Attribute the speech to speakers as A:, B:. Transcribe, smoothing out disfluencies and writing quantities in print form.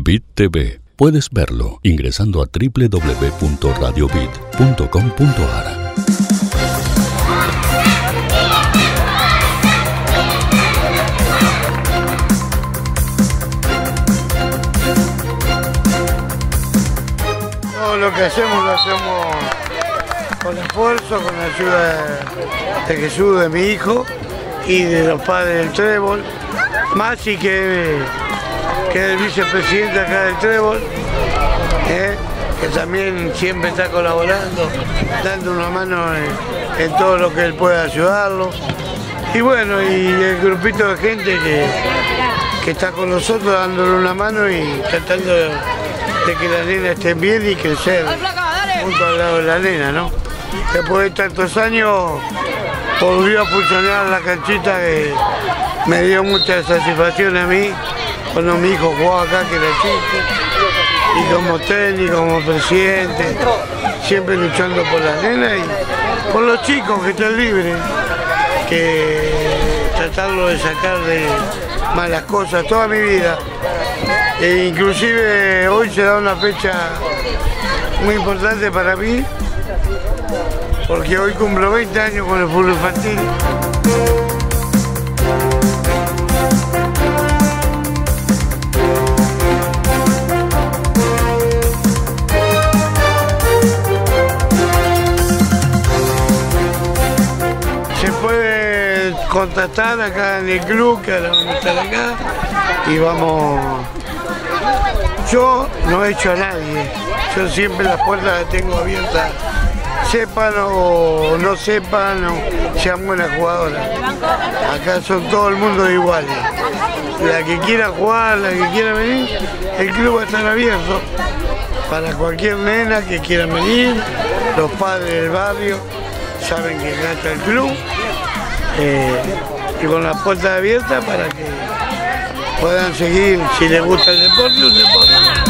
A: Bit TV. Puedes verlo ingresando a www.radiobit.com.ar.
B: Todo lo que hacemos lo hacemos con esfuerzo, con la ayuda de Jesús, de mi hijo, y de los padres del Trébol. Masi, que es el vicepresidente acá del Trébol, que también siempre está colaborando, dando una mano en todo lo que él pueda ayudarlo. Y bueno, y el grupito de gente que está con nosotros dándole una mano y tratando de que la nena esté bien y crecer junto al lado de la nena, ¿no? Después de tantos años volvió a funcionar la canchita, que me dio mucha satisfacción a mí cuando mi hijo jugaba acá, que era chico, y como técnico, como presidente, siempre luchando por las nenas y por los chicos que están libres, que tratarlo de sacar de malas cosas toda mi vida. E inclusive hoy se da una fecha muy importante para mí, porque hoy cumplo 20 años con el fútbol infantil. Se puede contactar acá en el club, que ahora vamos a estar acá, y vamos. Yo no he hecho a nadie, yo siempre las puertas las tengo abiertas, sepan o no sepan, o sean buenas jugadoras. Acá son todo el mundo iguales. La que quiera jugar, la que quiera venir, el club va a estar abierto para cualquier nena que quiera venir. Los padres del barrio saben que acá está el club, y con las puertas abiertas para que puedan seguir, si les gusta el deporte, un deporte.